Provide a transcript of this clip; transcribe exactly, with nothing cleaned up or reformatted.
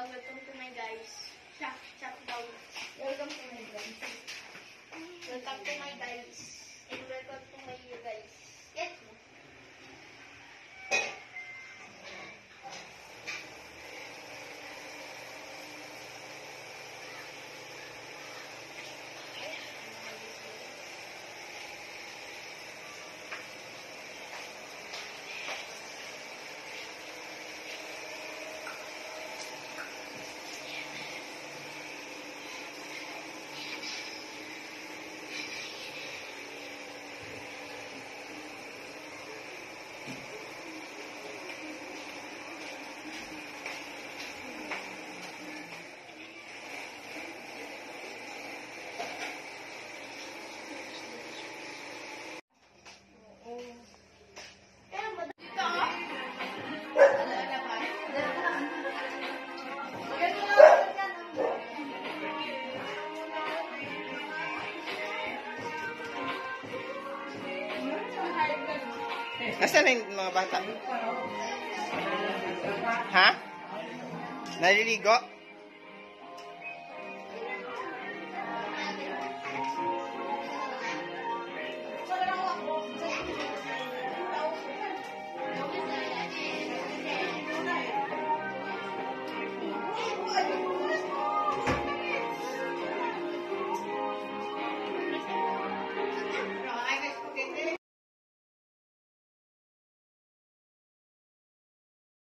daw. Welcome to my guys. Chop, chop daw. Welcome to my guys. Welcome to my guys. And welcome to my you guys. Yes. Nasaan na yung mga bata? Ha? Naliligo?